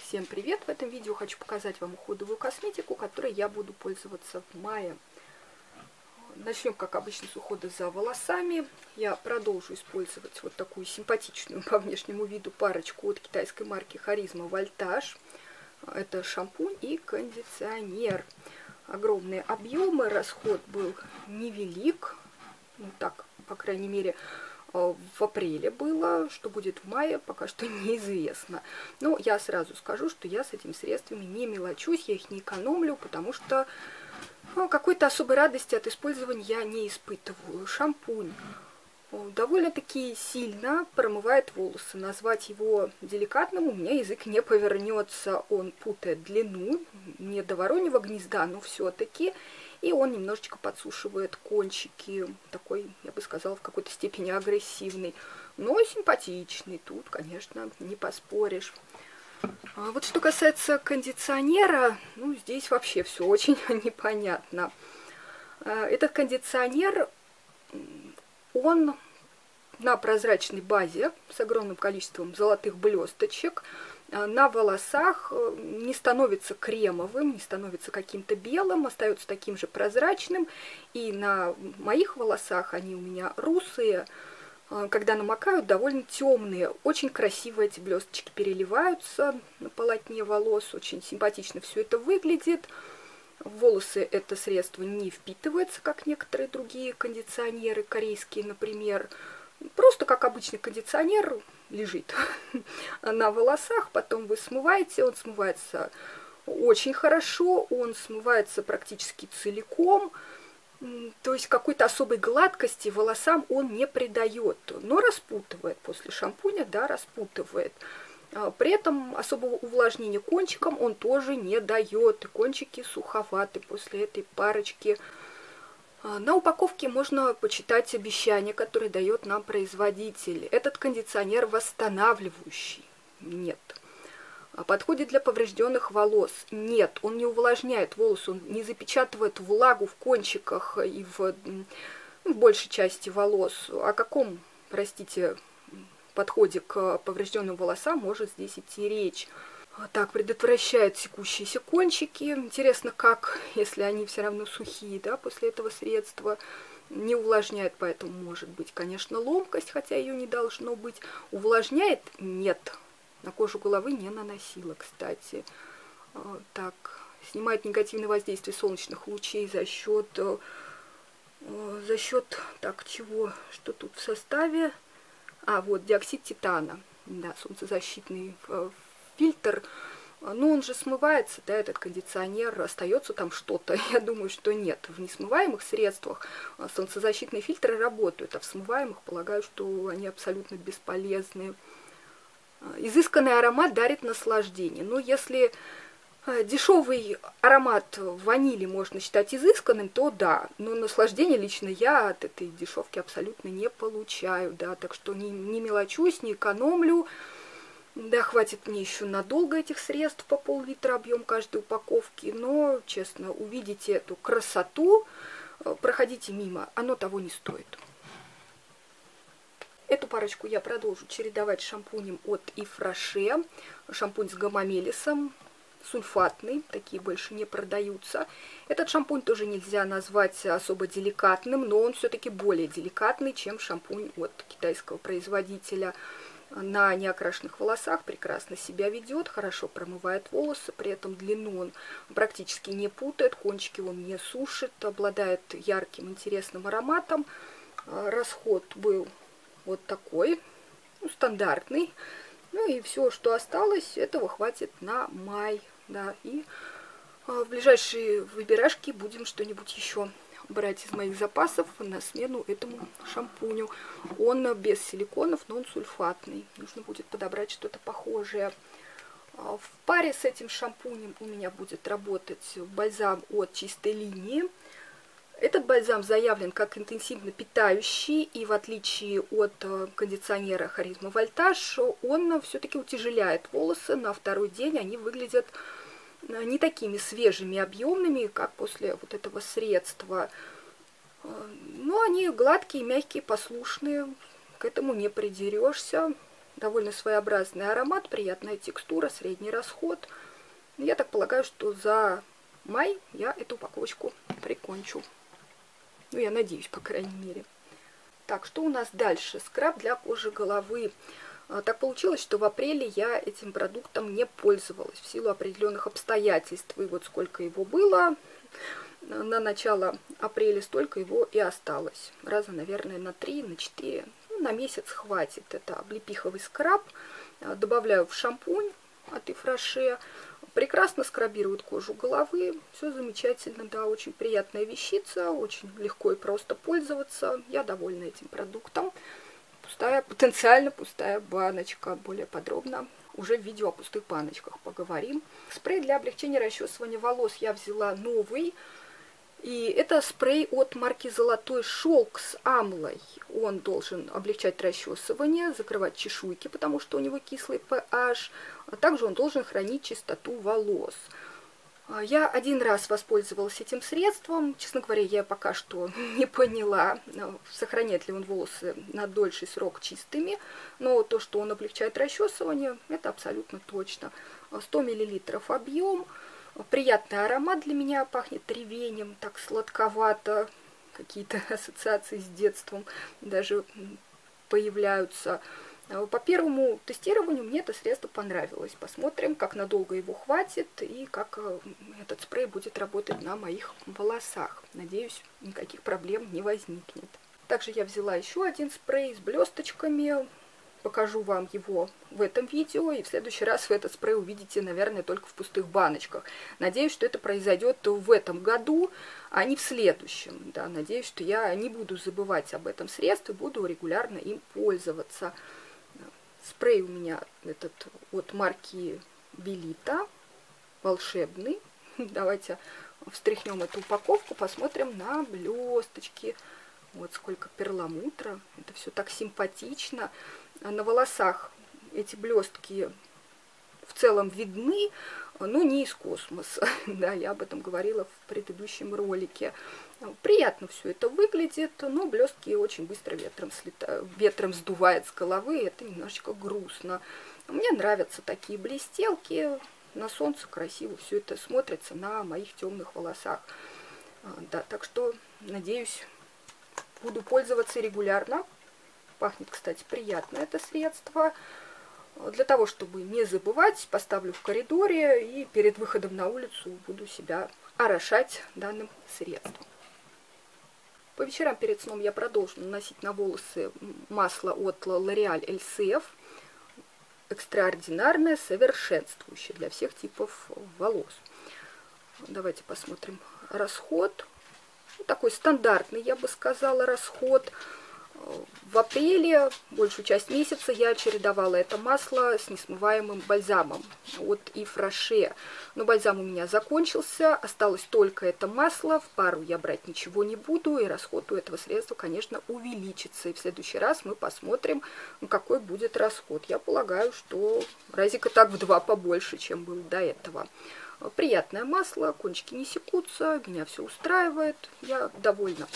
Всем привет! В этом видео хочу показать вам уходовую косметику, которой я буду пользоваться в мае. Начнем, как обычно, с ухода за волосами. Я продолжу использовать вот такую симпатичную по внешнему виду парочку от китайской марки Charisma Voltage. Это шампунь и кондиционер. Огромные объемы, расход был невелик. Ну так, по крайней мере, в апреле было. Что будет в мае, пока что неизвестно. Но я сразу скажу, что я с этими средствами не мелочусь, я их не экономлю, потому что какой-то особой радости от использования я не испытываю. Шампунь довольно-таки сильно промывает волосы. Назвать его деликатным у меня язык не повернется. Он путает длину, не до вороньего гнезда, но все-таки. И он немножечко подсушивает кончики, такой, я бы сказала, в какой-то степени агрессивный, но симпатичный. Тут, конечно, не поспоришь. А вот что касается кондиционера, ну, здесь вообще все очень непонятно. Этот кондиционер, он на прозрачной базе с огромным количеством золотых блесточек. На волосах не становится кремовым, не становится каким-то белым, остается таким же прозрачным. И на моих волосах, они у меня русые, когда намокают, довольно темные. Очень красиво эти блесточки переливаются на полотне волос, очень симпатично все это выглядит. В волосы это средство не впитывается, как некоторые другие кондиционеры, корейские, например. Просто как обычный кондиционер лежит на волосах, потом вы смываете, он смывается очень хорошо, он смывается практически целиком, то есть какой-то особой гладкости волосам он не придает, но распутывает после шампуня, да, распутывает. При этом особого увлажнения кончиком он тоже не дает, и кончики суховаты после этой парочки. На упаковке можно почитать обещание, которое дает нам производитель. Этот кондиционер восстанавливающий? Нет. Подходит для поврежденных волос? Нет. Он не увлажняет волосы, он не запечатывает влагу в кончиках и в большей части волос. О каком, простите, подходе к поврежденным волосам может здесь идти речь? Так, предотвращает секущиеся кончики. Интересно, как, если они все равно сухие, да, после этого средства. Не увлажняет, поэтому может быть, конечно, ломкость, хотя ее не должно быть. Увлажняет? Нет. На кожу головы не наносила, кстати. Так, снимает негативное воздействие солнечных лучей за счет, так, чего, что тут в составе? Вот, диоксид титана. Да, солнцезащитный фильтр, но он же смывается, да, этот кондиционер, остается там что-то? Я думаю, что нет. В несмываемых средствах солнцезащитные фильтры работают, а в смываемых, полагаю, что они абсолютно бесполезны. Изысканный аромат дарит наслаждение. Но если дешевый аромат ванили можно считать изысканным, то да, но наслаждение лично я от этой дешевки абсолютно не получаю, да, так что не мелочусь, не экономлю. Да, хватит мне еще надолго этих средств, по пол-литра объем каждой упаковки, но, честно, увидите эту красоту, проходите мимо, оно того не стоит. Эту парочку я продолжу чередовать с шампунем от Yves Rocher, шампунь с гамамелисом, сульфатный, такие больше не продаются. Этот шампунь тоже нельзя назвать особо деликатным, но он все-таки более деликатный, чем шампунь от китайского производителя. На неокрашенных волосах прекрасно себя ведет, хорошо промывает волосы, при этом длину он практически не путает, кончики он не сушит, обладает ярким, интересным ароматом. Расход был вот такой, ну, стандартный. Ну и все, что осталось, этого хватит на май. Да, и в ближайшие выбирашки будем что-нибудь еще брать из моих запасов на смену этому шампуню. Он без силиконов, но он сульфатный. Нужно будет подобрать что-то похожее. В паре с этим шампунем у меня будет работать бальзам от Чистой линии. Этот бальзам заявлен как интенсивно питающий, и в отличие от кондиционера Charisma Voltage, он все-таки утяжеляет волосы. На второй день они выглядят не такими свежими, объемными, как после вот этого средства. Но они гладкие, мягкие, послушные, к этому не придерешься. довольно своеобразный аромат, приятная текстура, средний расход. Я так полагаю, что за май я эту упаковочку прикончу. Ну, я надеюсь, по крайней мере. Так, что у нас дальше? Скраб для кожи головы. Так получилось, что в апреле я этим продуктом не пользовалась в силу определенных обстоятельств. И вот сколько его было на начало апреля, столько его и осталось. Раза, наверное, на 3, на 4, ну, на месяц хватит. Это облепиховый скраб. Добавляю в шампунь от Ифраше. Прекрасно скрабирует кожу головы. Все замечательно, да, очень приятная вещица, очень легко и просто пользоваться. Я довольна этим продуктом. Пустая, потенциально пустая баночка. Более подробно уже в видео о пустых баночках поговорим. Спрей для облегчения расчесывания волос я взяла новый. И это спрей от марки Золотой Шелк с амлой. Он должен облегчать расчесывание, закрывать чешуйки, потому что у него кислый pH. А также он должен хранить чистоту волос. Я один раз воспользовалась этим средством. Честно говоря, я пока что не поняла, сохраняет ли он волосы на дольший срок чистыми. Но то, что он облегчает расчесывание, это абсолютно точно. 100 мл объем. Приятный аромат для меня, пахнет ревенем, так сладковато. Какие-то ассоциации с детством даже появляются. По первому тестированию мне это средство понравилось. Посмотрим, как надолго его хватит и как этот спрей будет работать на моих волосах. Надеюсь, никаких проблем не возникнет. Также я взяла еще один спрей с блесточками. Покажу вам его в этом видео, и в следующий раз вы этот спрей увидите, наверное, только в пустых баночках. Надеюсь, что это произойдет в этом году, а не в следующем. Да, надеюсь, что я не буду забывать об этом средстве, буду регулярно им пользоваться. Спрей у меня этот от марки Белита, волшебный. Давайте встряхнем эту упаковку, посмотрим на блесточки. Вот сколько перламутра, это все так симпатично. На волосах эти блестки в целом видны, но не из космоса. Да, я об этом говорила в предыдущем ролике. Приятно все это выглядит, но блестки очень быстро ветром сдувает с головы, и это немножечко грустно. Мне нравятся такие блестелки, на солнце красиво все это смотрится на моих темных волосах. Да, так что, надеюсь, буду пользоваться регулярно. Пахнет, кстати, приятно это средство. Для того, чтобы не забывать, поставлю в коридоре и перед выходом на улицу буду себя орошать данным средством. По вечерам перед сном я продолжу наносить на волосы масло от L'Oréal LCF. Экстраординарное, совершенствующее для всех типов волос. Давайте посмотрим расход. Такой стандартный, я бы сказала, расход. В апреле, большую часть месяца, я чередовала это масло с несмываемым бальзамом от Ифраше. Но бальзам у меня закончился, осталось только это масло. В пару я брать ничего не буду, и расход у этого средства, конечно, увеличится. И в следующий раз мы посмотрим, какой будет расход. Я полагаю, что разика так в 2 побольше, чем был до этого. Приятное масло, кончики не секутся, меня все устраивает, я довольна.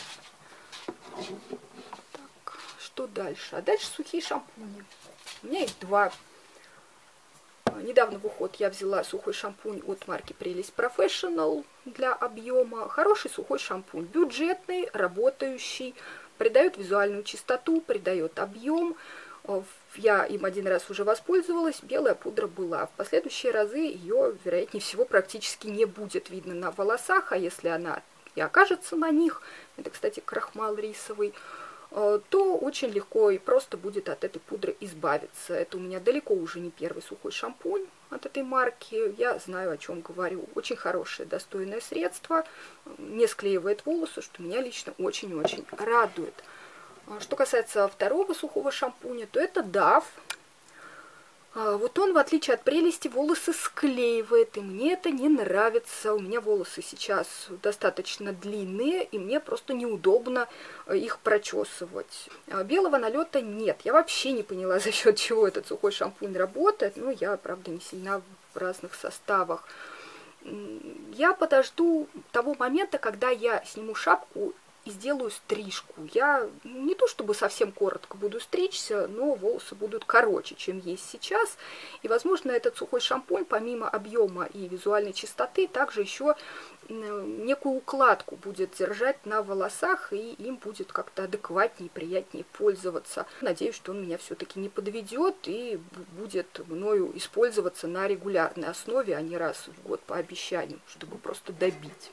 Так, что дальше? А дальше сухие шампуни. У меня их 2. Недавно в уход я взяла сухой шампунь от марки Прелесть Professional для объема. Хороший сухой шампунь, бюджетный, работающий, придает визуальную чистоту, придает объем. Я им один раз уже воспользовалась, белая пудра была. В последующие разы ее, вероятнее всего, практически не будет видно на волосах, а если она и окажется на них, это, кстати, крахмал рисовый, то очень легко и просто будет от этой пудры избавиться. Это у меня далеко уже не первый сухой шампунь от этой марки. Я знаю, о чем говорю. Очень хорошее, достойное средство. Не склеивает волосы, что меня лично очень-очень радует. Что касается второго сухого шампуня, то это Dove. Вот он, в отличие от Прелести, волосы склеивает, и мне это не нравится. У меня волосы сейчас достаточно длинные, и мне просто неудобно их прочесывать. Белого налета нет. Я вообще не поняла, за счет чего этот сухой шампунь работает. Ну, я, правда, не сильна в разных составах. Я подожду того момента, когда я сниму шапку и сделаю стрижку. Я не то чтобы совсем коротко буду стричься, но волосы будут короче, чем есть сейчас. И, возможно, этот сухой шампунь, помимо объема и визуальной чистоты, также еще некую укладку будет держать на волосах, и им будет как-то адекватнее и приятнее пользоваться. Надеюсь, что он меня все-таки не подведет и будет мною использоваться на регулярной основе, а не раз в год по обещанию, чтобы просто добить.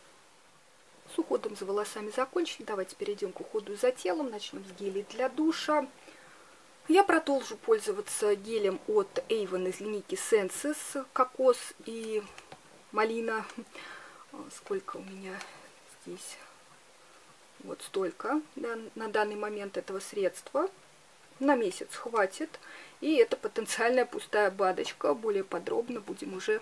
С уходом за волосами закончили. Давайте перейдем к уходу за телом. Начнем с гелей для душа. Я продолжу пользоваться гелем от Avon из линейки Senses, кокос и малина. Сколько у меня здесь? Вот столько, да, на данный момент этого средства. На месяц хватит. И это потенциальная пустая баночка. Более подробно будем уже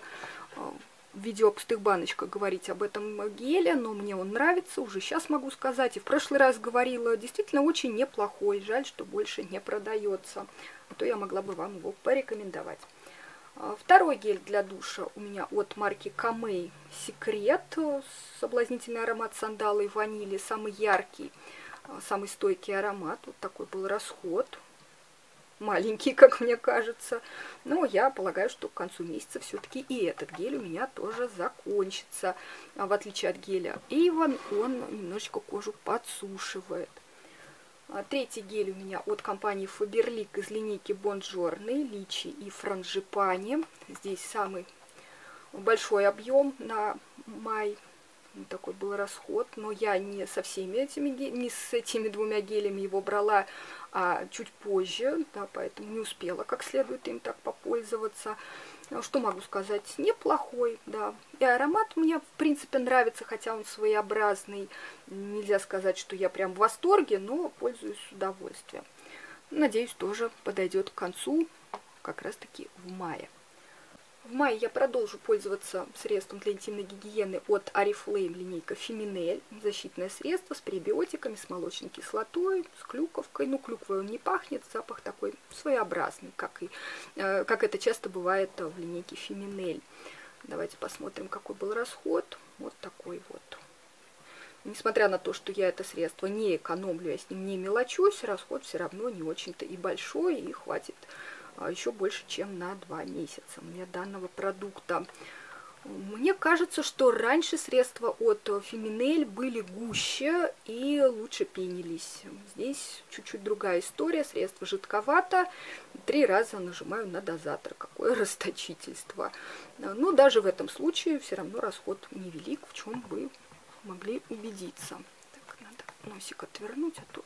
в видео о пустых баночках говорить об этом геле, но мне он нравится, уже сейчас могу сказать. И в прошлый раз говорила, действительно очень неплохой. Жаль, что больше не продается. А то я могла бы вам его порекомендовать. Второй гель для душа у меня от марки Камей Секрет. Соблазнительный аромат сандала и ванили. Самый яркий, самый стойкий аромат. Вот такой был расход. Маленький, как мне кажется. Но я полагаю, что к концу месяца все-таки и этот гель у меня тоже закончится. В отличие от геля Avon, он немножечко кожу подсушивает. Третий гель у меня от компании Faberlic из линейки Buongiorno, Личи и Франжипани. Здесь самый большой объем на май. Такой был расход, но я не со всеми не с этими двумя гелями его брала, а чуть позже, да, поэтому не успела как следует им так попользоваться. Что могу сказать? Неплохой, да. И аромат мне, в принципе, нравится, хотя он своеобразный. Нельзя сказать, что я прям в восторге, но пользуюсь с удовольствием. Надеюсь, тоже подойдет к концу, как раз-таки в мае. В мае я продолжу пользоваться средством для интимной гигиены от Oriflame, линейка Feminelle. Защитное средство с пребиотиками, с молочной кислотой, с клюковкой. Ну, клюквой он не пахнет, запах такой своеобразный, как это часто бывает в линейке Feminelle. Давайте посмотрим, какой был расход. Вот такой вот. Несмотря на то, что я это средство не экономлю, я с ним не мелочусь, расход все равно не очень-то и большой, и хватит еще больше, чем на 2 месяца мне данного продукта. Мне кажется, что раньше средства от Feminelle были гуще и лучше пенились. Здесь чуть-чуть другая история. Средство жидковато. 3 раза нажимаю на дозатор. Какое расточительство. Но даже в этом случае все равно расход невелик, в чем вы могли убедиться. Так, надо носик отвернуть, а то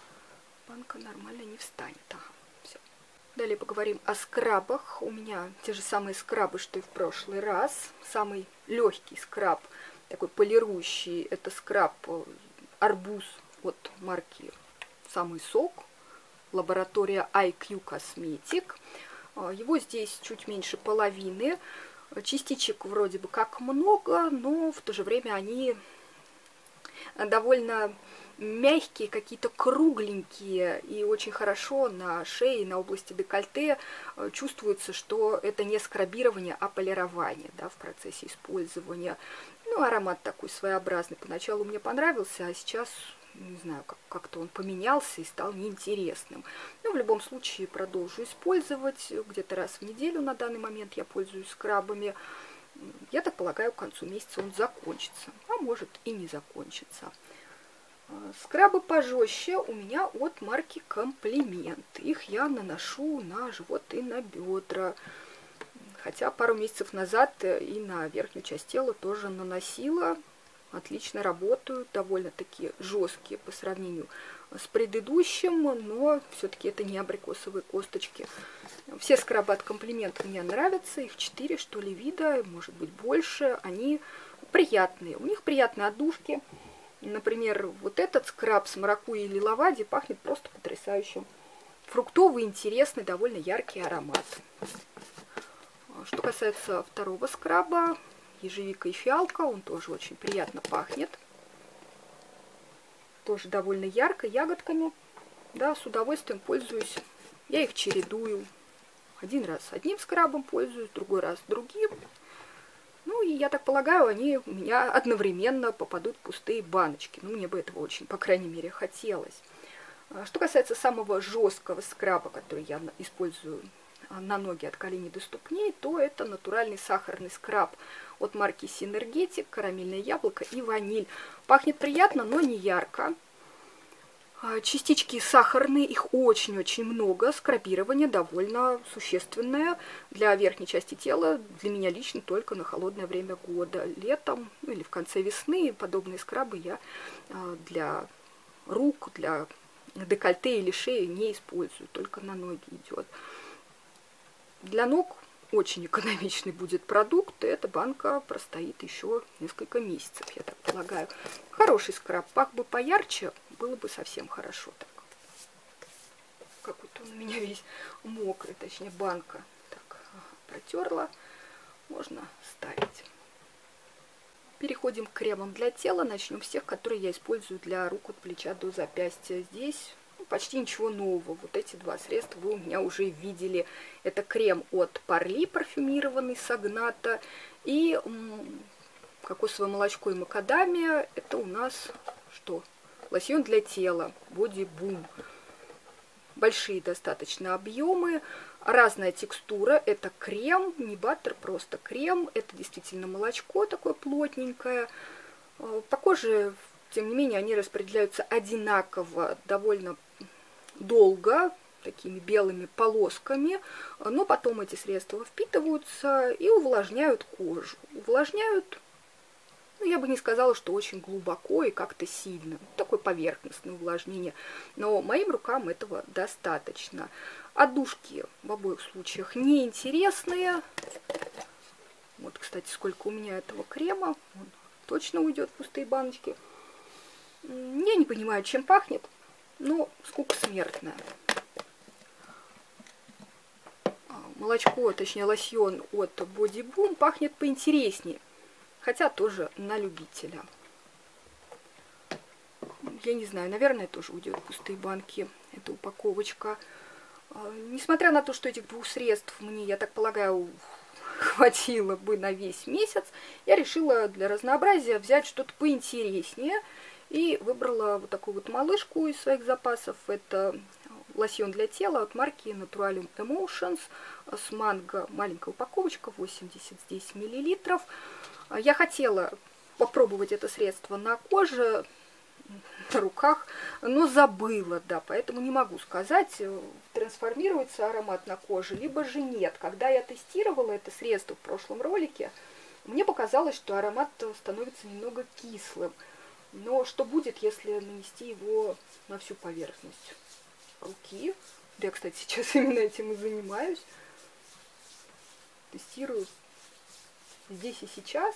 банка нормально не встанет. Ага. Далее поговорим о скрабах. У меня те же самые скрабы, что и в прошлый раз. Самый легкий скраб, такой полирующий, это скраб арбуз от марки «Самый сок», лаборатория IQ Cosmetic. Его здесь чуть меньше половины. Частичек вроде бы как много, но в то же время они довольно мягкие, какие-то кругленькие, и очень хорошо на шее, на области декольте чувствуется, что это не скрабирование, а полирование, да, в процессе использования. Ну, аромат такой своеобразный. Поначалу мне понравился, а сейчас, не знаю, как-то он поменялся и стал неинтересным. Но в любом случае продолжу использовать. Где-то раз в неделю на данный момент я пользуюсь скрабами. Я так полагаю, к концу месяца он закончится, а может и не закончится. Скрабы пожестче у меня от марки Комплимент. Их я наношу на живот и на бедра. Хотя пару месяцев назад и на верхнюю часть тела тоже наносила. Отлично работают, довольно-таки жесткие по сравнению с предыдущим, но все-таки это не абрикосовые косточки. Все скрабы от Комплимент мне нравятся, их 4, что ли, вида, может быть больше. Они приятные, у них приятные отдушки. Например, вот этот скраб с маракуйей или лавади пахнет просто потрясающим. Фруктовый, интересный, довольно яркий аромат. Что касается второго скраба, ежевика и фиалка, он тоже очень приятно пахнет. Тоже довольно ярко, ягодками. Да, с удовольствием пользуюсь. Я их чередую. Один раз одним скрабом пользуюсь, другой раз другим. Ну, и я так полагаю, они у меня одновременно попадут в пустые баночки. Ну, мне бы этого очень, по крайней мере, хотелось. Что касается самого жесткого скраба, который я использую на ноги от коленей до ступней, то это натуральный сахарный скраб от марки Синергетик, карамельное яблоко и ваниль. Пахнет приятно, но не ярко. Частички сахарные, их очень-очень много, скрабирование довольно существенное для верхней части тела, для меня лично только на холодное время года. Летом, ну, или в конце весны подобные скрабы я для рук, для декольте или шеи не использую, только на ноги идет. Для ног очень экономичный будет продукт, и эта банка простоит еще несколько месяцев, я так полагаю. Хороший скраб, пах бы поярче, было бы совсем хорошо так. Какой-то он у меня весь мокрый, точнее банка. Так, протерла, можно ставить. Переходим к кремам для тела. Начнем с тех, которые я использую для рук от плеча до запястья. Здесь почти ничего нового. Вот эти два средства вы у меня уже видели. Это крем от Парли парфюмированный с агната и кокосовое молочко и макадамия. Это у нас что? Лосьон для тела Body Boom. Большие достаточно объемы, разная текстура. Это крем, не баттер, просто крем. Это действительно молочко такое плотненькое. По коже, тем не менее, они распределяются одинаково, довольно долго, такими белыми полосками. Но потом эти средства впитываются и увлажняют кожу. Увлажняют, ну, я бы не сказала, что очень глубоко и как-то сильно. Такое поверхностное увлажнение. Но моим рукам этого достаточно. Отдушки в обоих случаях неинтересные. Вот, кстати, сколько у меня этого крема. Он точно уйдет в пустые баночки. Я не понимаю, чем пахнет, но скука смертная. Молочко, точнее лосьон от Body Boom пахнет поинтереснее. Хотя тоже на любителя. Я не знаю, наверное, тоже уйдет в пустые банки эта упаковочка. Несмотря на то, что этих двух средств мне, я так полагаю, хватило бы на весь месяц, я решила для разнообразия взять что-то поинтереснее. И выбрала вот такую вот малышку из своих запасов. Это лосьон для тела от марки Naturalim Emotions с манго. Маленькая упаковочка, 80 здесь миллилитров. Я хотела попробовать это средство на коже, на руках, но забыла, да, поэтому не могу сказать, трансформируется аромат на коже, либо же нет. Когда я тестировала это средство в прошлом ролике, мне показалось, что аромат становится немного кислым. Но что будет, если нанести его на всю поверхность руки? Я, кстати, сейчас именно этим и занимаюсь. Тестирую здесь и сейчас.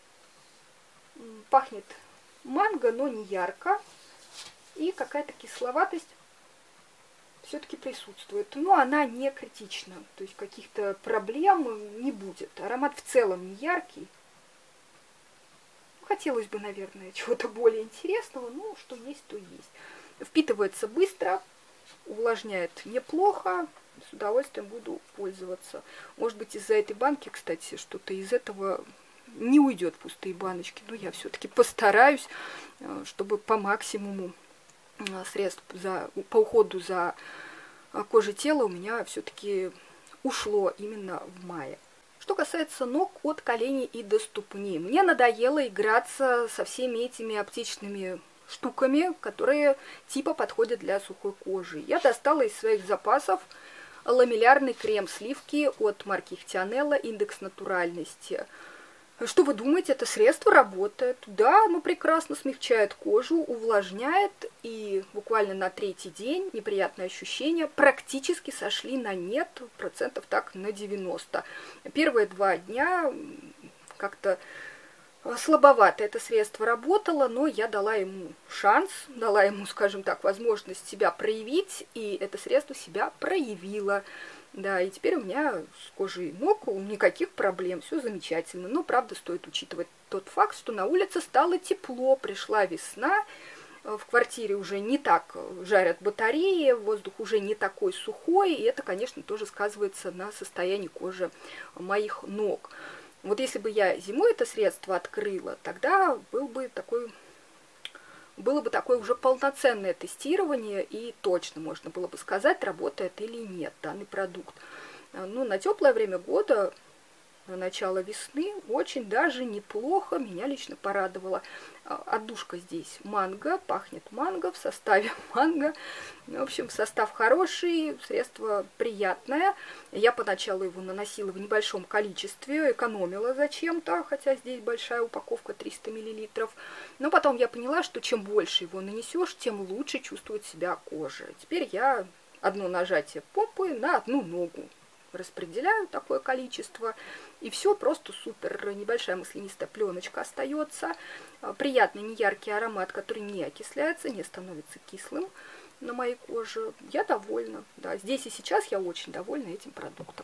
Пахнет манго, но не ярко. И какая-то кисловатость все-таки присутствует. Но она не критична. То есть каких-то проблем не будет. Аромат в целом не яркий. Хотелось бы, наверное, чего-то более интересного. Но что есть, то есть. Впитывается быстро. Увлажняет неплохо. С удовольствием буду пользоваться. Может быть, из-за этой банки, кстати, что-то из этого не уйдет в пустые баночки. Но я все-таки постараюсь, чтобы по максимуму средств по уходу за кожей тела у меня все-таки ушло именно в мае. Что касается ног от коленей и до ступни. Мне надоело играться со всеми этими оптичными штуками, которые типа подходят для сухой кожи. Я достала из своих запасов ламеллярный крем сливки от марки Ихтианелла, индекс натуральности. Что вы думаете, это средство работает? Да, оно прекрасно смягчает кожу, увлажняет, и буквально на третий день неприятные ощущения практически сошли на нет, процентов так на 90. Первые 2 дня как-то слабовато это средство работало, но я дала ему шанс, дала ему, скажем так, возможность себя проявить, и это средство себя проявило. Да, и теперь у меня с кожей ног никаких проблем, все замечательно. Но, правда, стоит учитывать тот факт, что на улице стало тепло, пришла весна, в квартире уже не так жарят батареи, воздух уже не такой сухой, и это, конечно, тоже сказывается на состоянии кожи моих ног. Вот если бы я зимой это средство открыла, тогда было бы такое уже полноценное тестирование, и точно можно было бы сказать, работает или нет данный продукт. Ну, на теплое время года, на начало весны, очень даже неплохо, меня лично порадовало. Отдушка здесь манго, пахнет манго, в составе манго. В общем, состав хороший, средство приятное. Я поначалу его наносила в небольшом количестве, экономила зачем-то, хотя здесь большая упаковка 300 мл. Но потом я поняла, что чем больше его нанесешь, тем лучше чувствует себя кожа. Теперь я одно нажатие помпы на одну ногу распределяю такое количество, и все просто супер. Небольшая маслянистая пленочка остается, приятный неяркий аромат, который не окисляется, не становится кислым на моей коже. Я довольна, да, здесь и сейчас я очень довольна этим продуктом.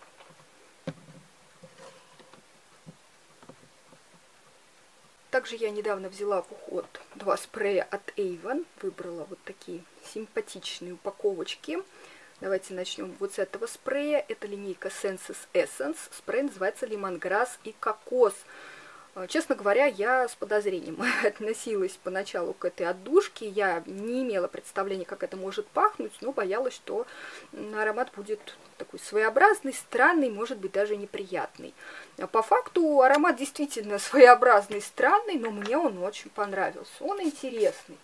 Также я недавно взяла в уход 2 спрея от Avon, выбрала вот такие симпатичные упаковочки. Давайте начнем вот с этого спрея. Это линейка Senses Essence. Спрей называется лимонграсс и кокос. Честно говоря, я с подозрением относилась поначалу к этой отдушке. Я не имела представления, как это может пахнуть, но боялась, что аромат будет такой своеобразный, странный, может быть, даже неприятный. По факту аромат действительно своеобразный, странный, но мне он очень понравился. Он интересный,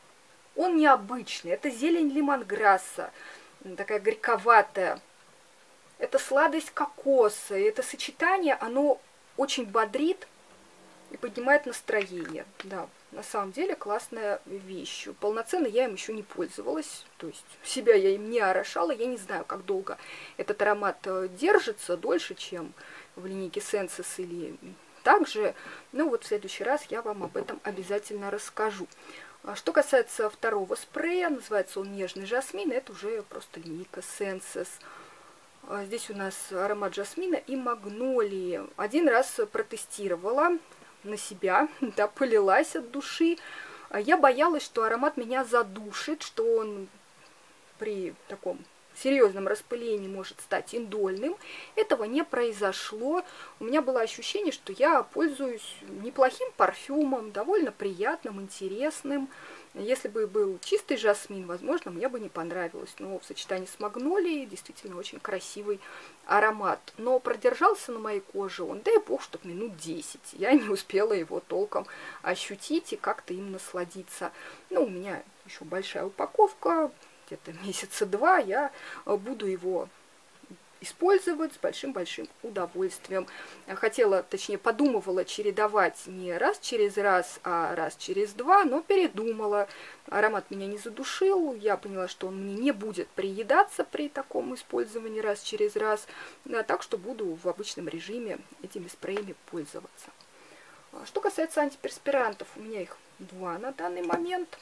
он необычный. Это зелень лимонграсса, такая горьковатая. Это сладость кокоса. И это сочетание, оно очень бодрит и поднимает настроение. Да, на самом деле классная вещь. Полноценно я им еще не пользовалась. То есть себя я им не орошала. Я не знаю, как долго этот аромат держится. Дольше, чем в линейке Senses или также. Но вот в следующий раз я вам об этом обязательно расскажу. Что касается второго спрея, называется он нежный жасмин, это уже просто линейка Senses. Здесь у нас аромат жасмина и магнолии. Один раз протестировала на себя, да, полилась от души. Я боялась, что аромат меня задушит, что он при таком серьезном распылении может стать индольным. Этого не произошло. У меня было ощущение, что я пользуюсь неплохим парфюмом, довольно приятным, интересным. Если бы был чистый жасмин, возможно, мне бы не понравилось. Но в сочетании с магнолией действительно очень красивый аромат. Но продержался на моей коже он, дай бог, чтобы минут 10. Я не успела его толком ощутить и как-то им насладиться. Ну, у меня еще большая упаковка, где-то месяца 2 я буду его использовать с большим-большим удовольствием. Хотела, точнее, подумывала чередовать не раз через раз, а раз через 2, но передумала. Аромат меня не задушил, я поняла, что он мне не будет приедаться при таком использовании раз через раз, да, так что буду в обычном режиме этими спреями пользоваться. Что касается антиперспирантов, у меня их 2 на данный момент.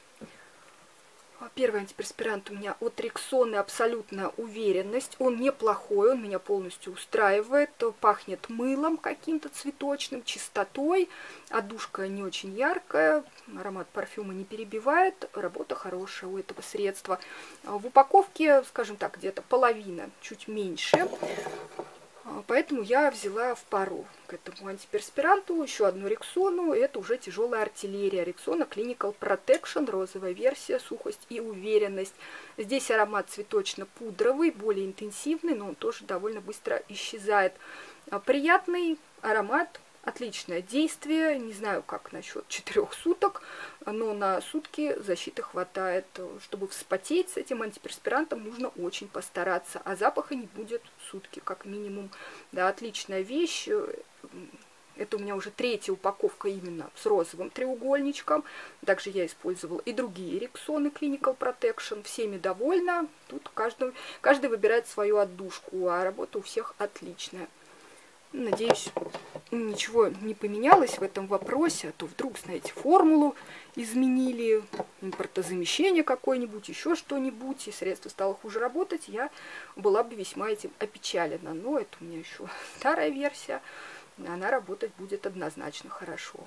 Первый антиперспирант у меня от Рексоны, абсолютная уверенность. Он неплохой, он меня полностью устраивает. Пахнет мылом каким-то цветочным, чистотой. Отдушка не очень яркая, аромат парфюма не перебивает. Работа хорошая у этого средства. В упаковке, скажем так, где-то половина, чуть меньше. Поэтому я взяла в пару к этому антиперспиранту еще одну Рексону. Это уже тяжелая артиллерия. Рексона Clinical Protection, розовая версия, сухость и уверенность. Здесь аромат цветочно-пудровый, более интенсивный, но он тоже довольно быстро исчезает. Приятный аромат, отличное действие. Не знаю, как насчет 4 суток, но на сутки защиты хватает. Чтобы вспотеть с этим антиперспирантом, нужно очень постараться, а запаха не будет сутки, как минимум. Да, отличная вещь. Это у меня уже 3-я упаковка именно с розовым треугольничком. Также я использовала и другие Рексоны Clinical Protection. Всеми довольна. Тут каждый выбирает свою отдушку, а работа у всех отличная. Надеюсь, ничего не поменялось в этом вопросе, а то вдруг, знаете, формулу изменили, импортозамещение какое-нибудь, еще что-нибудь, и средство стало хуже работать, я была бы весьма этим опечалена. Но это у меня еще старая версия, она работать будет однозначно хорошо.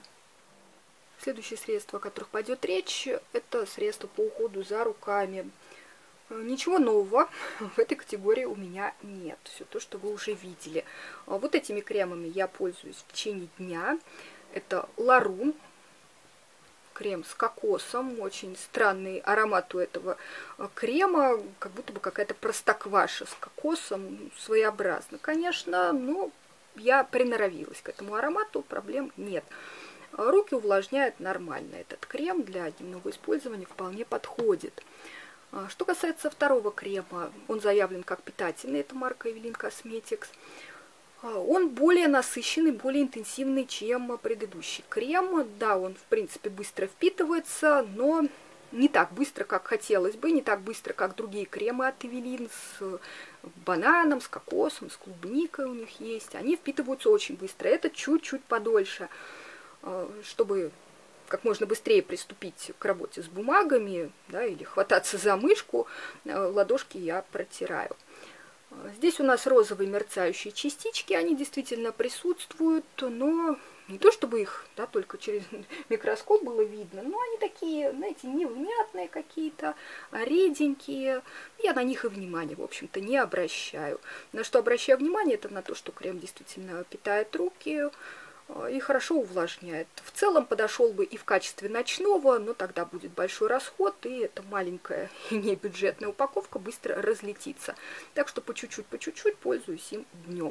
Следующее средство, о которых пойдет речь, это средство по уходу за руками. Ничего нового в этой категории у меня нет. Все то, что вы уже видели. Вот этими кремами я пользуюсь в течение дня. Это Лару. Крем с кокосом. Очень странный аромат у этого крема. Как будто бы какая-то простокваша с кокосом. Своеобразно, конечно, но я приноровилась к этому аромату. Проблем нет. Руки увлажняет нормально. Этот крем для дневного использования вполне подходит. Что касается второго крема, он заявлен как питательный, это марка Evelyn Cosmetics. Он более насыщенный, более интенсивный, чем предыдущий крем. Да, он, в принципе, быстро впитывается, но не так быстро, как хотелось бы, не так быстро, как другие кремы от Evelyn с бананом, с кокосом, с клубникой у них есть. Они впитываются очень быстро, это чуть-чуть подольше, чтобы как можно быстрее приступить к работе с бумагами, да, или хвататься за мышку, ладошки я протираю. Здесь у нас розовые мерцающие частички, они действительно присутствуют, но не то чтобы их, да, только через микроскоп было видно, но они такие, знаете, невнятные какие-то, реденькие. Я на них и внимания, в общем-то, не обращаю. На что обращаю внимание, это на то, что крем действительно питает руки и хорошо увлажняет. В целом подошел бы и в качестве ночного, но тогда будет большой расход, и эта маленькая и небюджетная упаковка быстро разлетится. Так что по чуть-чуть пользуюсь им днем.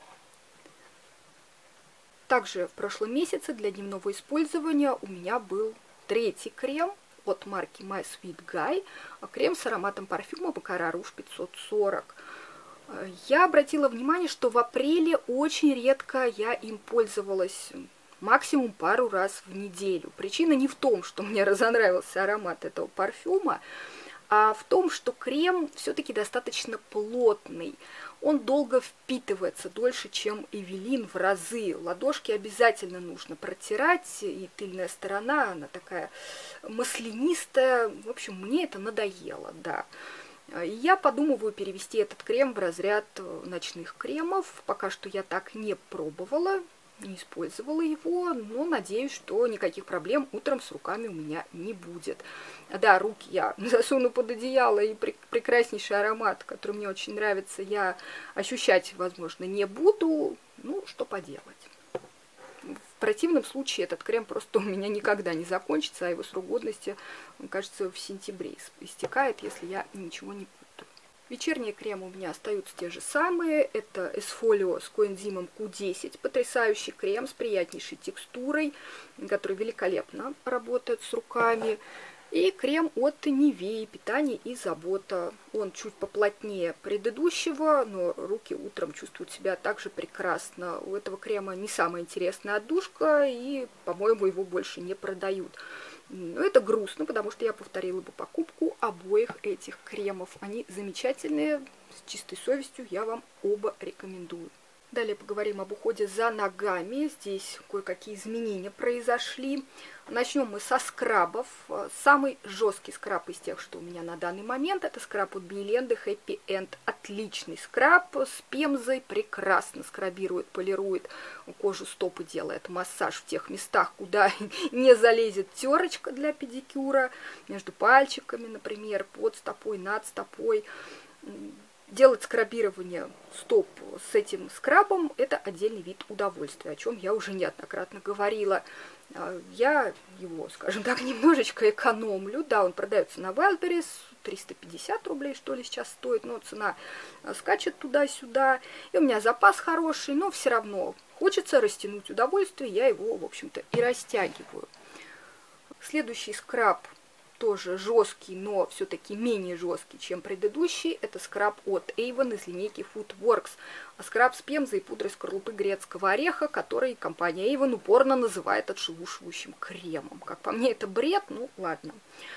Также в прошлом месяце для дневного использования у меня был третий крем от марки My Sweet Guy, крем с ароматом парфюма Baccarat Rouge 540. Я обратила внимание, что в апреле очень редко я им пользовалась, максимум пару раз в неделю. Причина не в том, что мне разонравился аромат этого парфюма, а в том, что крем все-таки достаточно плотный. Он долго впитывается, дольше, чем Evelyn в разы. Ладошки обязательно нужно протирать, и тыльная сторона, она такая маслянистая. В общем, мне это надоело, да. Я подумываю перевести этот крем в разряд ночных кремов. Пока что я так не пробовала, не использовала его, но надеюсь, что никаких проблем утром с руками у меня не будет. Да, руки я засуну под одеяло, и прекраснейший аромат, который мне очень нравится, я ощущать, возможно, не буду. Ну, что поделать. В противном случае этот крем просто у меня никогда не закончится, а его срок годности, он, кажется, в сентябре истекает, если я ничего не путаю. Вечерние кремы у меня остаются те же самые. Это Esfolio с коэнзимом Q10, потрясающий крем с приятнейшей текстурой, который великолепно работает с руками. И крем от Nivea, питание и забота. Он чуть поплотнее предыдущего, но руки утром чувствуют себя также прекрасно. У этого крема не самая интересная отдушка, и, по-моему, его больше не продают. Но это грустно, потому что я повторила бы покупку обоих этих кремов. Они замечательные, с чистой совестью я вам оба рекомендую. Далее поговорим об уходе за ногами. Здесь кое-какие изменения произошли. Начнем мы со скрабов. Самый жесткий скраб из тех, что у меня на данный момент, это скраб от Biolendy Happy End. Отличный скраб с пемзой, прекрасно скрабирует, полирует кожу стопы, делает массаж в тех местах, куда не залезет терочка для педикюра, между пальчиками, например, под стопой, над стопой. Делать скрабирование стоп с этим скрабом – это отдельный вид удовольствия, о чем я уже неоднократно говорила. Я его, скажем так, немножечко экономлю. Да, он продается на Wildberries, 350 рублей, что ли, сейчас стоит, но цена скачет туда-сюда. И у меня запас хороший, но все равно хочется растянуть удовольствие, я его, в общем-то, и растягиваю. Следующий скраб тоже жесткий, но все-таки менее жесткий, чем предыдущий. Это скраб от Avon из линейки Foodworks. Скраб с пемзой и пудрой скорлупы грецкого ореха, который компания Avon упорно называет отшелушивающим кремом. Как по мне, это бред, ну ладно.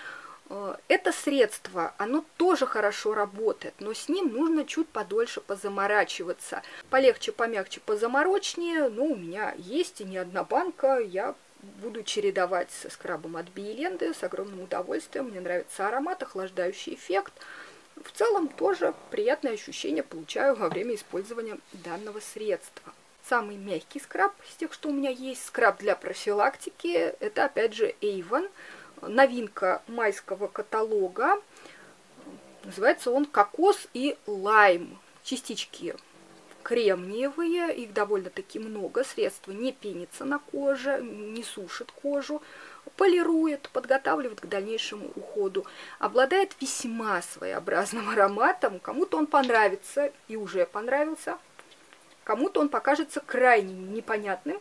Это средство, оно тоже хорошо работает, но с ним нужно чуть подольше позаморачиваться. Полегче, помягче, позаморочнее, но у меня есть и не одна банка, я буду чередовать со скрабом от Biolendy с огромным удовольствием. Мне нравится аромат, охлаждающий эффект. В целом тоже приятное ощущение получаю во время использования данного средства. Самый мягкий скраб из тех, что у меня есть, скраб для профилактики, это опять же Avon. Новинка майского каталога. Называется он «Кокос и лайм». Частички кремниевые, их довольно-таки много. Средство не пенится на коже, не сушит кожу, полирует, подготавливает к дальнейшему уходу. Обладает весьма своеобразным ароматом. Кому-то он понравится и уже понравился, кому-то он покажется крайне непонятным.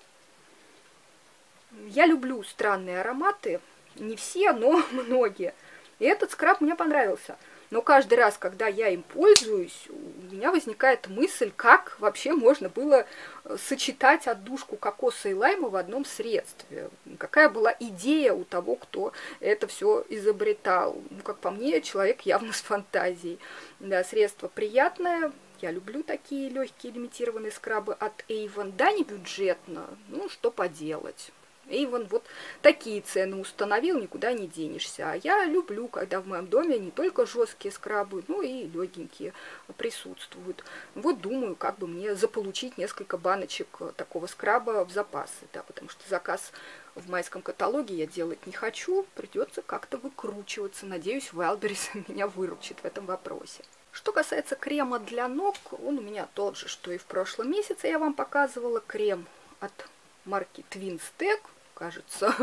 Я люблю странные ароматы, не все, но многие. И этот скраб мне понравился. Но каждый раз, когда я им пользуюсь, у меня возникает мысль, как вообще можно было сочетать отдушку кокоса и лайма в одном средстве. Какая была идея у того, кто это все изобретал. Ну, как по мне, человек явно с фантазией. Да, средство приятное. Я люблю такие легкие лимитированные скрабы от Avon. Да, не бюджетно, ну что поделать. Avon вот такие цены установил, никуда не денешься. А я люблю, когда в моем доме не только жесткие скрабы, но и легенькие присутствуют. Вот думаю, как бы мне заполучить несколько баночек такого скраба в запасы, да, потому что заказ в майском каталоге я делать не хочу, придется как-то выкручиваться. Надеюсь, Wildberries меня выручит в этом вопросе. Что касается крема для ног, он у меня тот же, что и в прошлом месяце я вам показывала. Крем от марки Twinstec, кажется,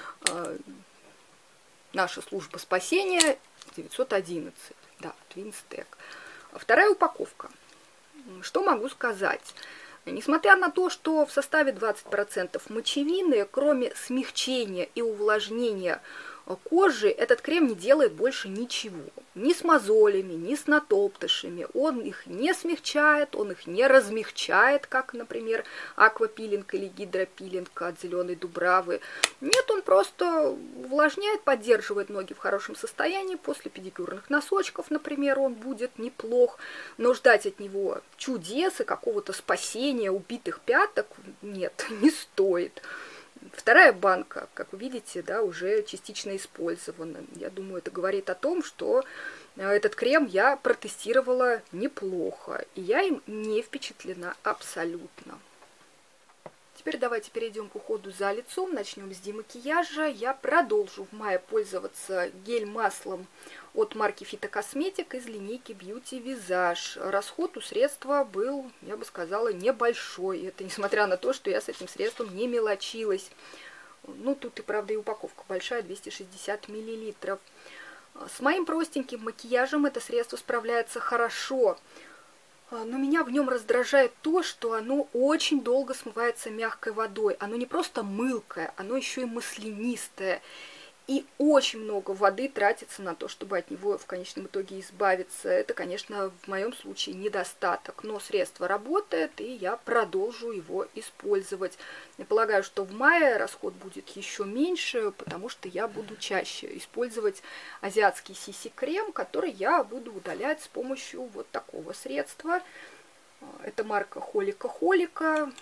наша служба спасения 911, да, Twinstec. Вторая упаковка. Что могу сказать? Несмотря на то, что в составе 20% мочевины, кроме смягчения и увлажнения кожи, этот крем не делает больше ничего. Ни с мозолями, ни с натоптышами. Он их не смягчает, он их не размягчает, как, например, аквапилинг или гидропилинг от Зеленой Дубравы. Нет, он просто увлажняет, поддерживает ноги в хорошем состоянии. После педикюрных носочков, например, он будет неплох. Но ждать от него чудес и какого-то спасения убитых пяток нет, не стоит. Вторая банка, как вы видите, да, уже частично использована. Я думаю, это говорит о том, что этот крем я протестировала неплохо, и я им не впечатлена абсолютно. Теперь давайте перейдем к уходу за лицом. Начнем с демакияжа. Я продолжу в мае пользоваться гель-маслом от марки Фитокосметик из линейки Beauty Visage. Расход у средства был, я бы сказала, небольшой. Это несмотря на то, что я с этим средством не мелочилась. Ну, тут и правда и упаковка большая, 260 мл. С моим простеньким макияжем это средство справляется хорошо. Но меня в нем раздражает то, что оно очень долго смывается мягкой водой. Оно не просто мылкое, оно еще и маслянистое. И очень много воды тратится на то, чтобы от него в конечном итоге избавиться. Это, конечно, в моем случае недостаток. Но средство работает, и я продолжу его использовать. Я полагаю, что в мае расход будет еще меньше, потому что я буду чаще использовать азиатский CC-крем, который я буду удалять с помощью вот такого средства. Это марка Холика.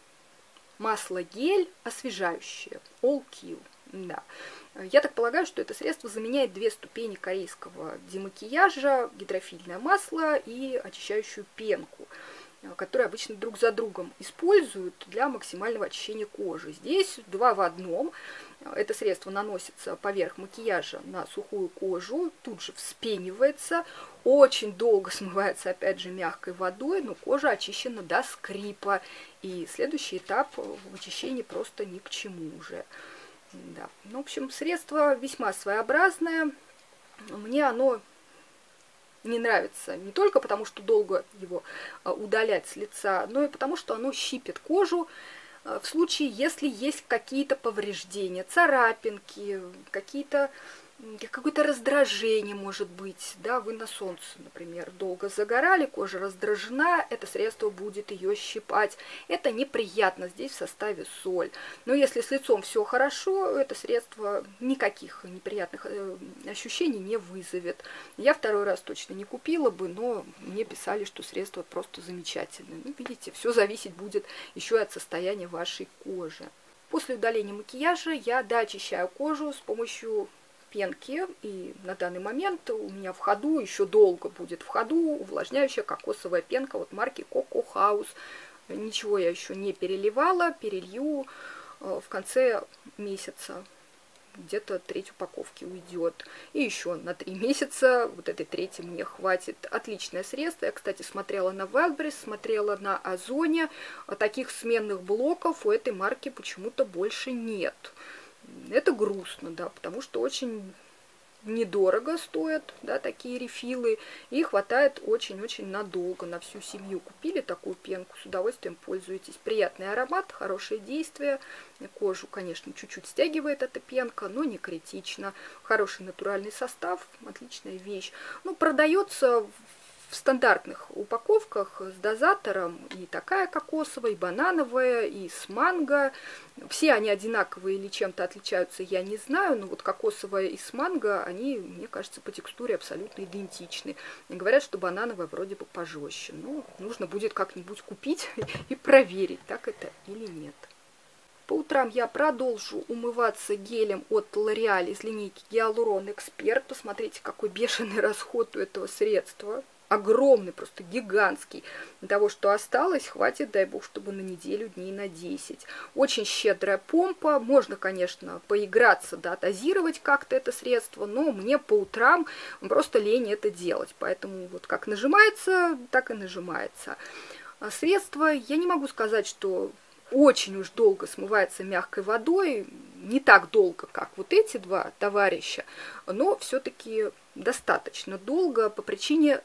Масло-гель освежающее. All Kill. Да. Я так полагаю, что это средство заменяет две ступени корейского демакияжа, гидрофильное масло и очищающую пенку, которые обычно друг за другом используют для максимального очищения кожи. Здесь два в одном. Это средство наносится поверх макияжа на сухую кожу, тут же вспенивается, очень долго смывается, опять же, мягкой водой, но кожа очищена до скрипа. И следующий этап в очищении просто ни к чему уже. Да. Ну, в общем, средство весьма своеобразное. Мне оно не нравится не только потому, что долго его удалять с лица, но и потому, что оно щипет кожу в случае, если есть какие-то повреждения, царапинки, какое-то раздражение может быть, да, вы на солнце, например, долго загорали, кожа раздражена, это средство будет ее щипать. Это неприятно, здесь в составе соль. Но если с лицом все хорошо, это средство никаких неприятных ощущений не вызовет. Я второй раз точно не купила бы, но мне писали, что средство просто замечательное. Ну, видите, все зависеть будет еще и от состояния вашей кожи. После удаления макияжа я доочищаю кожу с помощью пенки, и на данный момент у меня в ходу, еще долго будет в ходу, увлажняющая кокосовая пенка от марки Coco House. Ничего я еще не переливала, перелью в конце месяца. где-то треть упаковки уйдет. И еще на 3 месяца вот этой трети мне хватит. Отличное средство. Я, кстати, смотрела на Wildberries, смотрела на Озоне. Таких сменных блоков у этой марки почему-то больше нет. Это грустно, да, потому что очень недорого стоят, да, такие рефилы, и хватает очень-очень надолго, на всю семью. Купили такую пенку, с удовольствием пользуетесь. Приятный аромат, хорошее действие, кожу, конечно, чуть-чуть стягивает эта пенка, но не критично. Хороший натуральный состав, отличная вещь. Ну, продается в стандартных упаковках с дозатором и такая кокосовая, и банановая, и с манго. Все они одинаковые или чем-то отличаются, я не знаю, но вот кокосовая и с манго, они, мне кажется, по текстуре абсолютно идентичны. И говорят, что банановая вроде бы пожестче. Ну, нужно будет как-нибудь купить и проверить, так это или нет. По утрам я продолжу умываться гелем от L'Oreal из линейки Гиалурон Эксперт. Посмотрите, какой бешеный расход у этого средства. Огромный, просто гигантский. Того, что осталось, хватит, дай бог, чтобы на неделю, дней на 10. Очень щедрая помпа. Можно, конечно, поиграться, да, дозировать как-то это средство, но мне по утрам просто лень это делать. Поэтому вот как нажимается, так и нажимается. Средство, я не могу сказать, что очень уж долго смывается мягкой водой. Не так долго, как вот эти два товарища, но все-таки достаточно долго по причине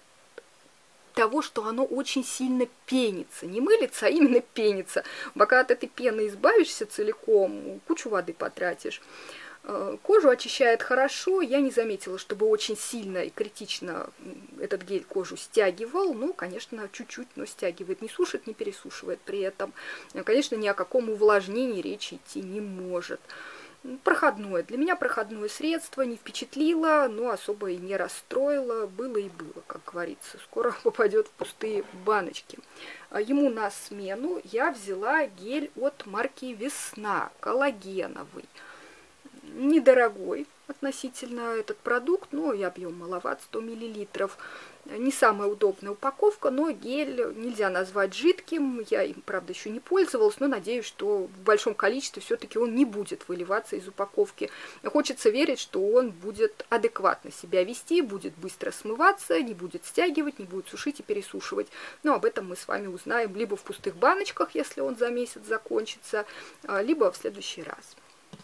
того, что оно очень сильно пенится. Не мылится, а именно пенится. Пока от этой пены избавишься целиком, кучу воды потратишь. Кожу очищает хорошо. Я не заметила, чтобы очень сильно и критично этот гель кожу стягивал. Ну, конечно, чуть-чуть, но стягивает. Не сушит, не пересушивает при этом. Конечно, ни о каком увлажнении речи идти не может. Проходное. Для меня проходное средство, не впечатлило, но особо и не расстроило. Было и было, как говорится. Скоро попадет в пустые баночки. Ему на смену я взяла гель от марки Весна, коллагеновый. Недорогой относительно этот продукт, но и объем маловат, 100 мл. Не самая удобная упаковка, но гель нельзя назвать жидким. Я им, правда, еще не пользовалась, но надеюсь, что в большом количестве все-таки он не будет выливаться из упаковки. Хочется верить, что он будет адекватно себя вести, будет быстро смываться, не будет стягивать, не будет сушить и пересушивать. Но об этом мы с вами узнаем либо в пустых баночках, если он за месяц закончится, либо в следующий раз.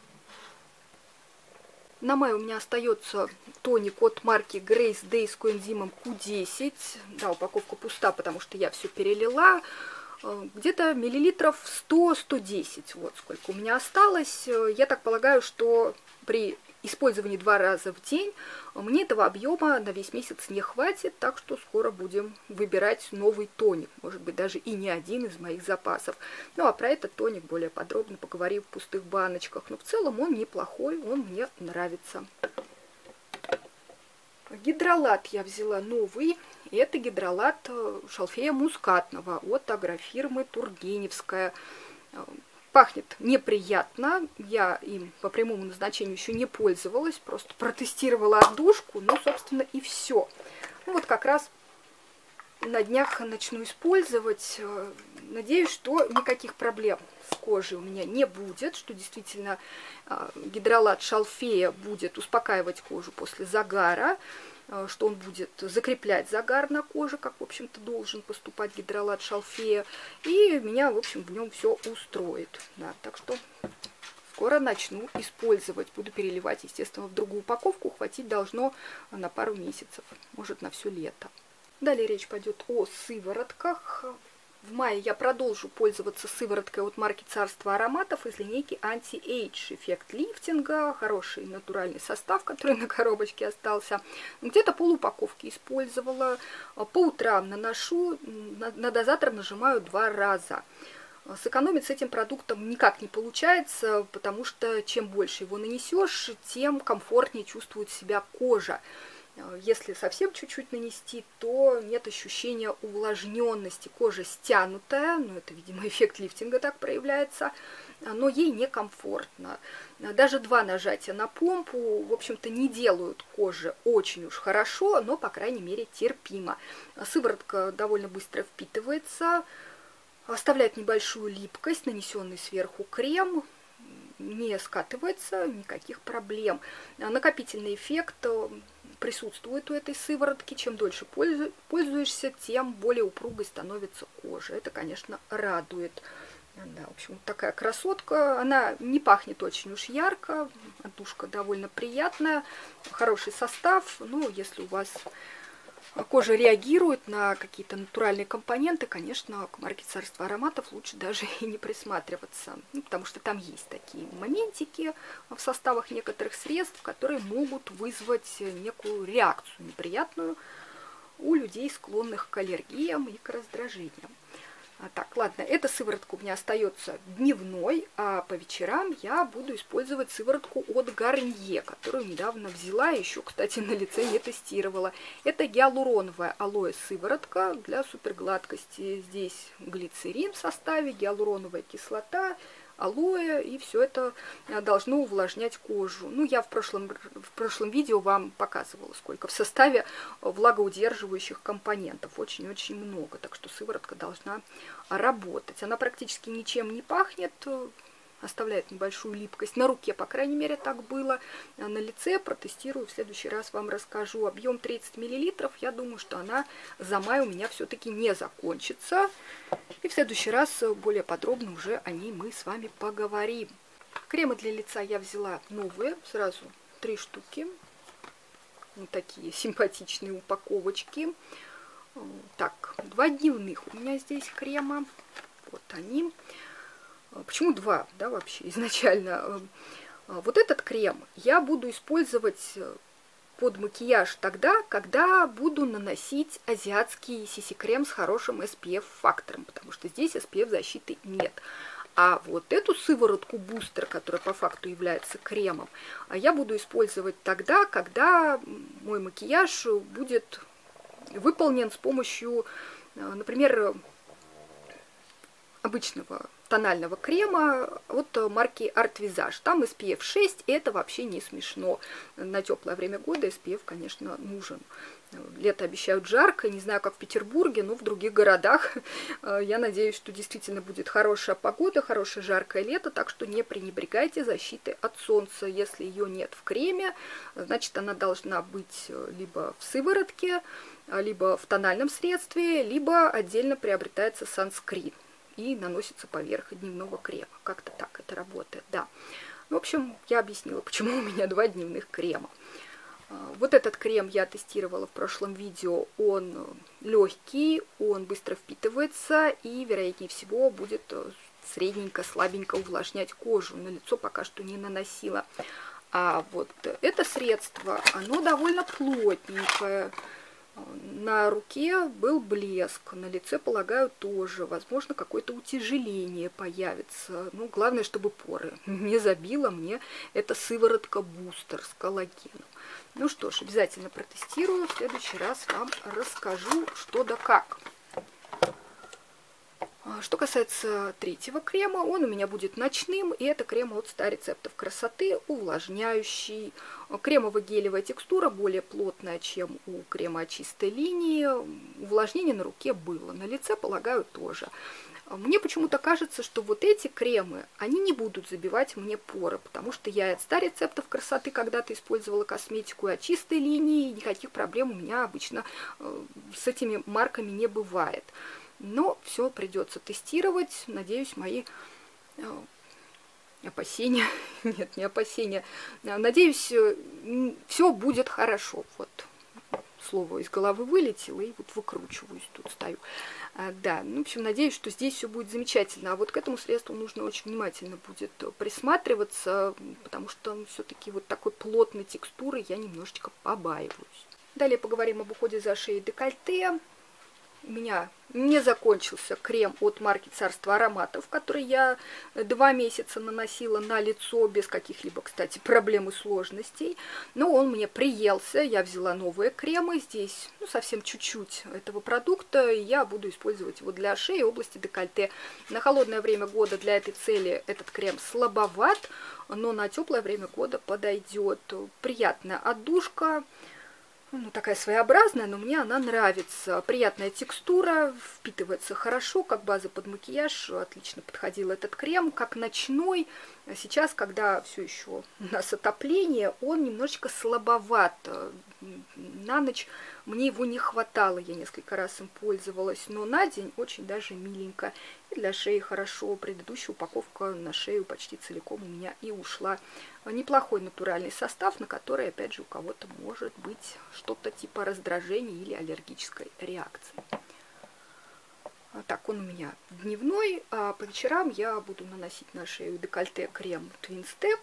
На май у меня остается тоник от марки Grace Day с коэнзимом Q10. Да, упаковка пуста, потому что я все перелила. Где-то миллилитров 100-110. Вот сколько у меня осталось. Я так полагаю, что при использовании 2 раза в день мне этого объема на весь месяц не хватит, так что скоро будем выбирать новый тоник, может быть, даже и не один из моих запасов. Ну, а про этот тоник более подробно поговорим в пустых баночках. Но в целом он неплохой, он мне нравится. Гидролат я взяла новый. И это гидролат шалфея мускатного от агрофирмы Тургеневская. Пахнет неприятно, я им по прямому назначению еще не пользовалась, просто протестировала отдушку, ну, собственно, и все. Ну, вот как раз на днях начну использовать. Надеюсь, что никаких проблем с кожей у меня не будет, что действительно гидролат шалфея будет успокаивать кожу после загара, что он будет закреплять загар на коже, как, в общем-то, должен поступать гидролат шалфея. И меня, в общем, в нем все устроит. Да, так что скоро начну использовать. Буду переливать, естественно, в другую упаковку. Хватить должно на пару месяцев, может, на все лето. Далее речь пойдет о сыворотках. В мае я продолжу пользоваться сывороткой от марки Царство ароматов из линейки Anti-Age. Эффект лифтинга, хороший натуральный состав, который на коробочке остался. Где-то полупаковки использовала. По утрам наношу, на дозатор нажимаю 2 раза. Сэкономить с этим продуктом никак не получается, потому что чем больше его нанесешь, тем комфортнее чувствует себя кожа. Если совсем чуть-чуть нанести, то нет ощущения увлажненности. Кожа стянутая, ну это, видимо, эффект лифтинга так проявляется, но ей некомфортно. Даже 2 нажатия на помпу, в общем-то, не делают коже очень уж хорошо, но, по крайней мере, терпимо. Сыворотка довольно быстро впитывается, оставляет небольшую липкость, нанесенный сверху крем. не скатывается, никаких проблем. Накопительный эффект присутствует у этой сыворотки. Чем дольше пользуешься, тем более упругой становится кожа. Это, конечно, радует. Да, в общем, вот такая красотка. Она не пахнет очень уж ярко, отдушка довольно приятная, хороший состав. Ну, если у вас кожа реагирует на какие-то натуральные компоненты, конечно, к марке «Царство ароматов» лучше даже и не присматриваться, ну, потому что там есть такие моментики в составах некоторых средств, которые могут вызвать некую реакцию неприятную у людей, склонных к аллергиям и к раздражениям. Так, ладно, эта сыворотка у меня остается дневной, а по вечерам я буду использовать сыворотку от Garnier, которую недавно взяла, еще, кстати, на лице не тестировала. Это гиалуроновая алоэ сыворотка для супергладкости. Здесь глицерин в составе, гиалуроновая кислота, алоэ, и все это должно увлажнять кожу. Ну, я в прошлом видео вам показывала, сколько в составе влагоудерживающих компонентов. Очень-очень много, так что сыворотка должна работать. Она практически ничем не пахнет, оставляет небольшую липкость. На руке, по крайней мере, так было. На лице протестирую, в следующий раз вам расскажу. Объем 30 мл. Я думаю, что она за май у меня все-таки не закончится. И в следующий раз более подробно уже о ней мы с вами поговорим. Кремы для лица я взяла новые, сразу 3 штуки. Вот такие симпатичные упаковочки. Так, 2 дневных у меня здесь крема. Вот они. Почему 2, да, вообще изначально? Вот этот крем я буду использовать под макияж тогда, когда буду наносить азиатский CC-крем с хорошим SPF-фактором, потому что здесь SPF-защиты нет. А вот эту сыворотку бустер, которая по факту является кремом, я буду использовать тогда, когда мой макияж будет выполнен с помощью, например, обычного тонального крема от марки Art Visage. Там SPF 6, и это вообще не смешно. На теплое время года SPF, конечно, нужен. Лето обещают жарко, не знаю, как в Петербурге, но в других городах. Я надеюсь, что действительно будет хорошая погода, хорошее жаркое лето, так что не пренебрегайте защитой от солнца. Если ее нет в креме, значит, она должна быть либо в сыворотке, либо в тональном средстве, либо отдельно приобретается санскрин и наносится поверх дневного крема. Как-то так это работает, да. В общем, я объяснила, почему у меня 2 дневных крема. Вот этот крем я тестировала в прошлом видео. Он легкий, он быстро впитывается и, вероятнее всего, будет средненько, слабенько увлажнять кожу. На лицо пока что не наносила. А вот это средство, оно довольно плотненькое. На руке был блеск, на лице, полагаю, тоже. Возможно, какое-то утяжеление появится. Ну, главное, чтобы поры не забила мне эта сыворотка-бустер с коллагеном. Ну что ж, обязательно протестирую. В следующий раз вам расскажу, что да как. Что касается 3-го крема, он у меня будет ночным, и это крем от 100 рецептов красоты, увлажняющий. Кремово-гелевая текстура более плотная, чем у крема от чистой линии. Увлажнение на руке было, на лице, полагаю, тоже. Мне почему-то кажется, что вот эти кремы, они не будут забивать мне поры, потому что я от 100 рецептов красоты когда-то использовала косметику, и от чистой линии никаких проблем у меня обычно с этими марками не бывает. Но все придется тестировать. Надеюсь, мои опасения, нет, не опасения, надеюсь, все будет хорошо. Вот слово из головы вылетело, и вот выкручиваюсь, тут стою. Да, ну, в общем, надеюсь, что здесь все будет замечательно. А вот к этому средству нужно очень внимательно будет присматриваться, потому что все-таки вот такой плотной текстуры я немножечко побаиваюсь. Далее поговорим об уходе за шеей, декольте. У меня не закончился крем от марки «Царство ароматов», который я 2 месяца наносила на лицо без каких-либо, кстати, проблем и сложностей. Но он мне приелся, я взяла новые кремы. Здесь совсем чуть-чуть этого продукта, и я буду использовать его для шеи, области декольте. На холодное время года для этой цели этот крем слабоват, но на теплое время года подойдет. Приятная отдушка. Ну, такая своеобразная, но мне она нравится. Приятная текстура, впитывается хорошо, как база под макияж. Отлично подходил этот крем, как ночной. Сейчас, когда все еще у нас отопление, он немножечко слабоват. На ночь мне его не хватало, я несколько раз им пользовалась, но на день очень даже миленько. И для шеи хорошо. Предыдущая упаковка на шею почти целиком у меня и ушла. Неплохой натуральный состав, на который, опять же, у кого-то может быть что-то типа раздражения или аллергической реакции. Так, он у меня дневной, а по вечерам я буду наносить на шею декольте крем Twinstec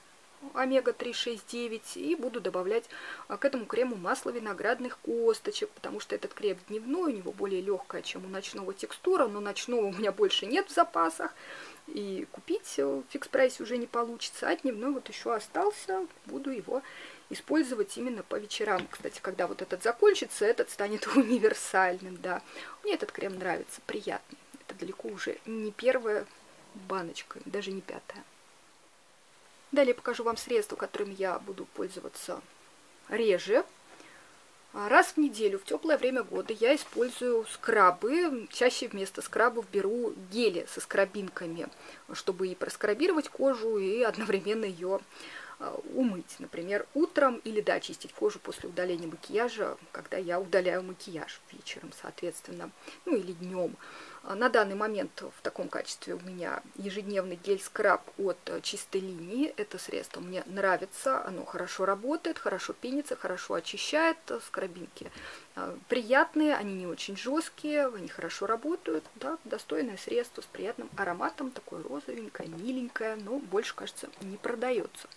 омега-3,6,9 и буду добавлять к этому крему масло виноградных косточек, потому что этот крем дневной, у него более легкая, чем у ночного текстура, но ночного у меня больше нет в запасах, и купить в фикс-прайсе уже не получится, а дневной вот еще остался, буду его использовать именно по вечерам. Кстати, когда вот этот закончится, этот станет универсальным, да. Мне этот крем нравится, приятный. Это далеко уже не первая баночка, даже не пятая. Далее покажу вам средства, которыми я буду пользоваться реже. Раз в неделю в теплое время года я использую скрабы. Чаще вместо скрабов беру гели со скрабинками, чтобы и проскрабировать кожу, и одновременно ее умыть. Например, утром или, да, чистить кожу после удаления макияжа, когда я удаляю макияж вечером, соответственно, ну или днем. На данный момент в таком качестве у меня ежедневный гель-скраб от Чистой линии. Это средство мне нравится, оно хорошо работает, хорошо пенится, хорошо очищает. Скрабинки приятные, они не очень жесткие, они хорошо работают. Да, достойное средство с приятным ароматом, такое розовенькое, миленькое, но больше, кажется, не продается.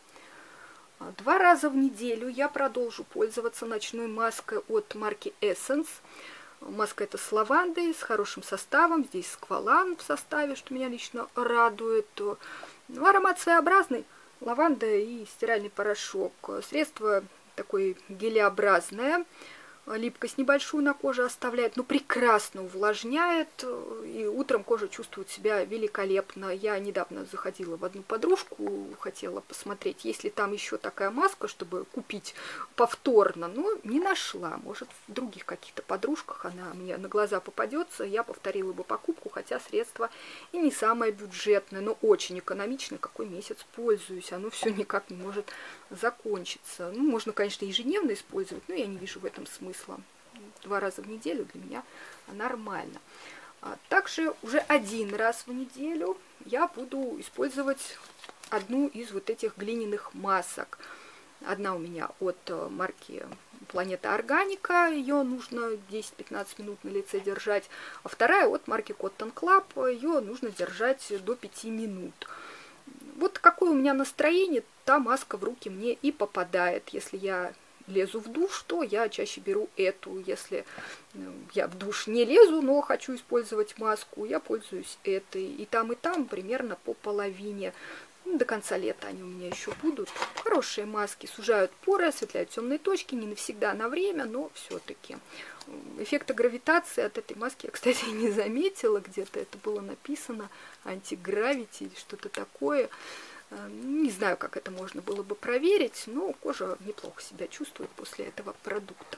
2 раза в неделю я продолжу пользоваться ночной маской от марки Essence. Маска эта с лавандой, с хорошим составом. Здесь сквалан в составе, что меня лично радует. Ну, аромат своеобразный. Лаванда и стиральный порошок. Средство такое гелеобразное. Липкость небольшую на коже оставляет, но прекрасно увлажняет, и утром кожа чувствует себя великолепно. Я недавно заходила в одну подружку, хотела посмотреть, есть ли там еще такая маска, чтобы купить повторно, но не нашла. Может, в других каких-то подружках она мне на глаза попадется, я повторила бы покупку, хотя средство и не самое бюджетное, но очень экономичное, какой месяц пользуюсь, оно все никак не может закончиться. Ну, можно, конечно, ежедневно использовать, но я не вижу в этом смысла. 2 раза в неделю для меня нормально. Также уже 1 раз в неделю я буду использовать одну из вот этих глиняных масок. Одна у меня от марки Планета Органика, ее нужно 10-15 минут на лице держать, а вторая от марки Cotton Club, ее нужно держать до 5 минут. Вот какое у меня настроение, та маска в руки мне и попадает. Если я лезу в душ, то я чаще беру эту. Если я в душ не лезу, но хочу использовать маску, я пользуюсь этой. И там примерно по половине. До конца лета они у меня еще будут. Хорошие маски, сужают поры, осветляют темные точки, не навсегда, на время, но все-таки. Эффекта гравитации от этой маски я, кстати, не заметила, где-то это было написано, антигравити или что-то такое. Не знаю, как это можно было бы проверить, но кожа неплохо себя чувствует после этого продукта.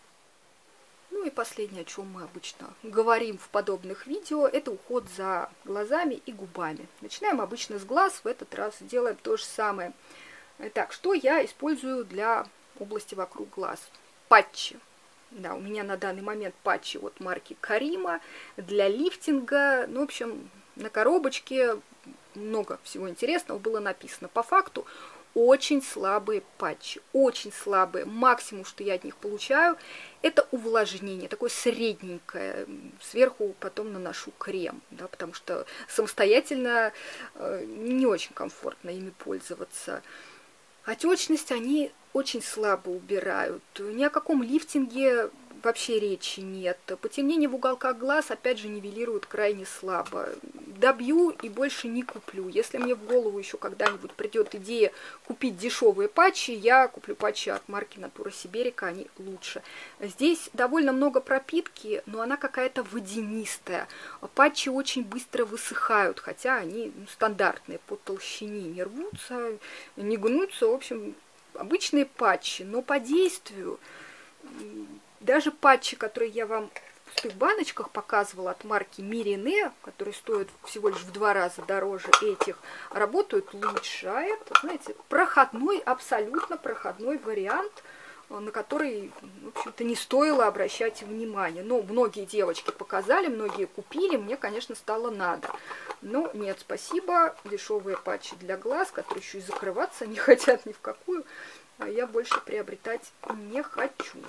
Ну и последнее, о чем мы обычно говорим в подобных видео, это уход за глазами и губами. Начинаем обычно с глаз, в этот раз делаем то же самое. Итак, что я использую для области вокруг глаз? Патчи. Да, у меня на данный момент патчи от марки Карима для лифтинга. Ну, в общем, на коробочке много всего интересного было написано. По факту очень слабые патчи, очень слабые. Максимум, что я от них получаю, это увлажнение, такое средненькое. Сверху потом наношу крем, да, потому что самостоятельно не очень комфортно ими пользоваться. Отечность они очень слабо убирают. Ни о каком лифтинге вообще речи нет. Потемнение в уголках глаз, опять же, нивелируют крайне слабо. Добью и больше не куплю. Если мне в голову еще когда-нибудь придет идея купить дешевые патчи, я куплю патчи от марки Natura Siberica, они лучше. Здесь довольно много пропитки, но она какая-то водянистая. Патчи очень быстро высыхают, хотя они стандартные по толщине, не рвутся, не гнутся. В общем, обычные патчи, но по действию Даже патчи, которые я вам в пустых баночках показывала от марки Мирине, которые стоят всего лишь в 2 раза дороже этих, работают лучше. А это, знаете, проходной, абсолютно проходной вариант, на который, в общем-то, не стоило обращать внимание. Но многие девочки показали, многие купили, мне, конечно, стало надо. Но нет, спасибо, дешевые патчи для глаз, которые еще и закрываться не хотят ни в какую, я больше приобретать не хочу.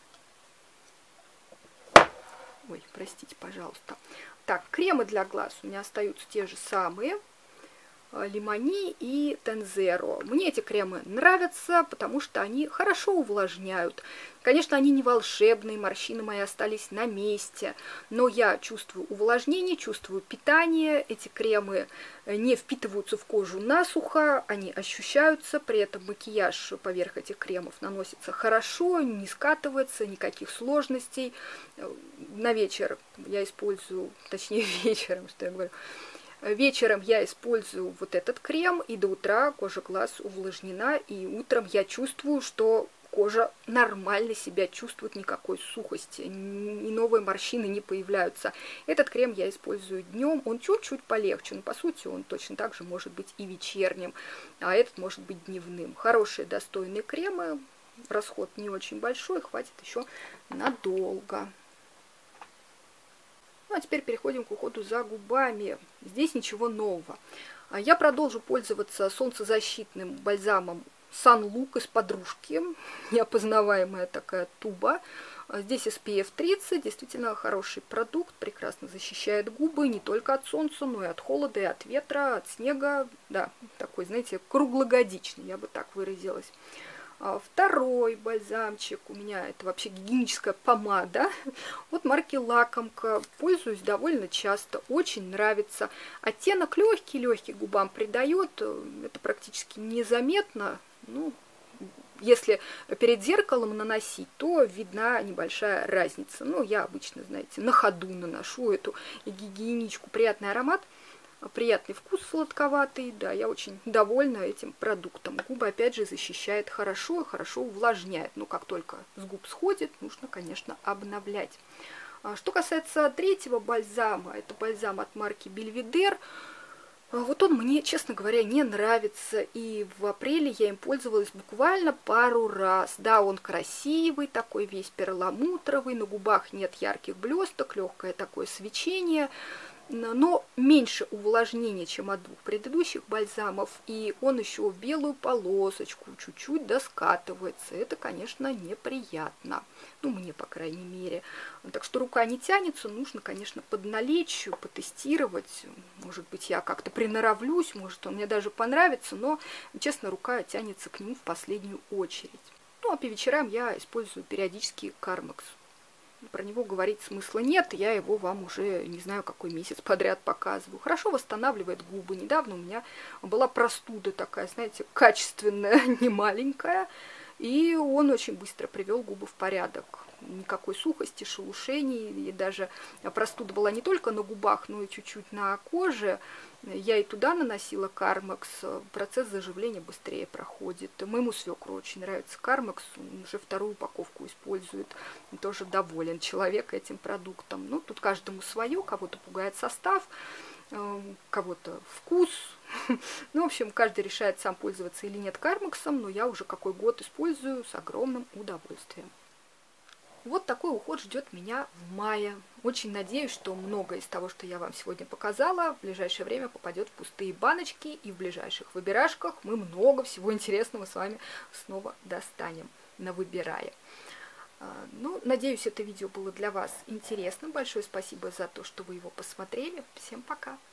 Ой, простите, пожалуйста. Так, кремы для глаз у меня остаются те же самые. Лимони и Тензеро. Мне эти кремы нравятся, потому что они хорошо увлажняют. Конечно, они не волшебные, морщины мои остались на месте, но я чувствую увлажнение, чувствую питание. Эти кремы не впитываются в кожу насухо, они ощущаются, при этом макияж поверх этих кремов наносится хорошо, не скатывается, никаких сложностей. На вечер я использую, точнее вечером, что я говорю, вечером я использую вот этот крем, и до утра кожа глаз увлажнена, и утром я чувствую, что кожа нормально себя чувствует, никакой сухости, и новые морщины не появляются. Этот крем я использую днем, он чуть-чуть полегче, но по сути он точно так же может быть и вечерним, а этот может быть дневным. Хорошие, достойные кремы, расход не очень большой, хватит еще надолго. Ну, а теперь переходим к уходу за губами. Здесь ничего нового. Я продолжу пользоваться солнцезащитным бальзамом Sunlook из подружки. Неопознаваемая такая туба. Здесь SPF 30. Действительно хороший продукт. Прекрасно защищает губы не только от солнца, но и от холода, и от ветра, от снега. Да, такой, знаете, круглогодичный, я бы так выразилась. Второй бальзамчик у меня это вообще гигиеническая помада от марки Лакомка. Пользуюсь довольно часто, очень нравится. Оттенок легкий губам придает, это практически незаметно. Ну, если перед зеркалом наносить, то видна небольшая разница. Ну, я обычно, знаете, на ходу наношу эту гигиеничку. Приятный аромат. Приятный вкус сладковатый, да, я очень довольна этим продуктом. Губы, опять же, защищает хорошо, хорошо увлажняет. Но как только с губ сходит, нужно, конечно, обновлять. Что касается третьего бальзама, это бальзам от марки Belvedere. Вот он мне, честно говоря, не нравится. И в апреле я им пользовалась буквально пару раз. Да, он красивый, такой весь перламутровый, на губах нет ярких блесток, легкое такое свечение. Но меньше увлажнения, чем от двух предыдущих бальзамов, и он еще в белую полосочку чуть-чуть доскатывается. Это, конечно, неприятно. Ну, мне, по крайней мере. Так что рука не тянется, нужно, конечно, подналечь, потестировать. Может быть, я как-то приноровлюсь, может, он мне даже понравится, но, честно, рука тянется к нему в последнюю очередь. Ну, а по вечерам я использую периодически Carmex. Про него говорить смысла нет, я его вам уже не знаю какой месяц подряд показываю. Хорошо восстанавливает губы. Недавно у меня была простуда такая, знаете, качественная, не маленькая, и он очень быстро привел губы в порядок. Никакой сухости, шелушений, и даже простуда была не только на губах, но и чуть-чуть на коже. Я и туда наносила Carmex, процесс заживления быстрее проходит. Моему свекру очень нравится Carmex, он уже вторую упаковку использует, он тоже доволен человек этим продуктом. Ну, тут каждому свое, кого-то пугает состав, кого-то вкус. Ну, в общем, каждый решает сам пользоваться или нет Carmex, но я уже какой год использую с огромным удовольствием. Вот такой уход ждет меня в мае. Очень надеюсь, что многое из того, что я вам сегодня показала, в ближайшее время попадет в пустые баночки, и в ближайших выбирашках мы много всего интересного с вами снова достанем, навыбирая. Ну, надеюсь, это видео было для вас интересным. Большое спасибо за то, что вы его посмотрели. Всем пока!